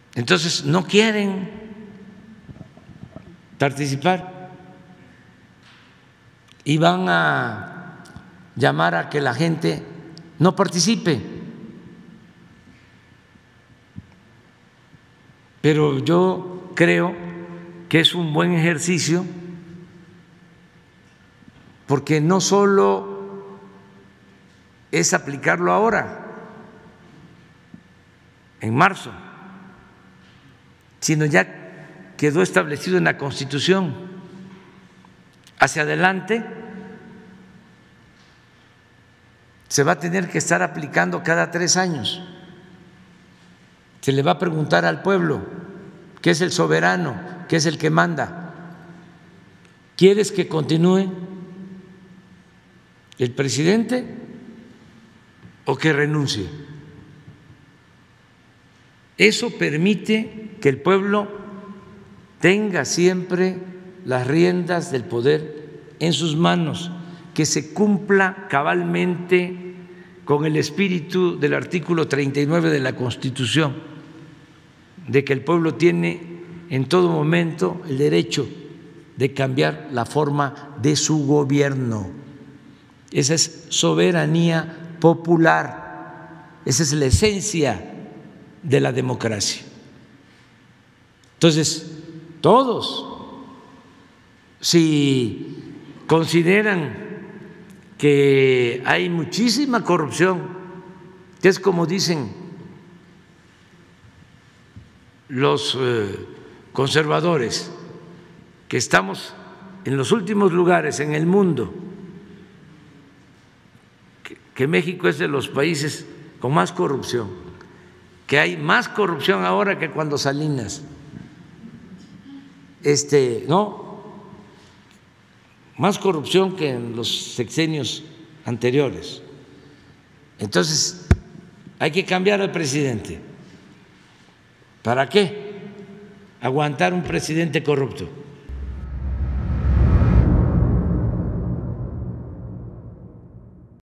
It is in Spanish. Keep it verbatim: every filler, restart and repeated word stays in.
Entonces no quieren participar y van a llamar a que la gente no participe. Pero yo creo que es un buen ejercicio porque no solo es aplicarlo ahora, en marzo, sino ya quedó establecido en la Constitución. Hacia adelante se va a tener que estar aplicando cada tres años. Se le va a preguntar al pueblo, que es el soberano, que es el que manda: ¿quieres que continúe el presidente o que renuncie? Eso permite que el pueblo tenga siempre las riendas del poder en sus manos, que se cumpla cabalmente con el espíritu del artículo treinta y nueve de la Constitución, de que el pueblo tiene en todo momento el derecho de cambiar la forma de su gobierno. Esa es soberanía popular, esa es la esencia de la democracia. Entonces, todos, si consideran que hay muchísima corrupción, que es como dicen los eh, conservadores, que estamos en los últimos lugares en el mundo, que, que México es de los países con más corrupción, que hay más corrupción ahora que cuando Salinas, este, no, más corrupción que en los sexenios anteriores. Entonces, hay que cambiar al presidente. ¿Para qué aguantar un presidente corrupto?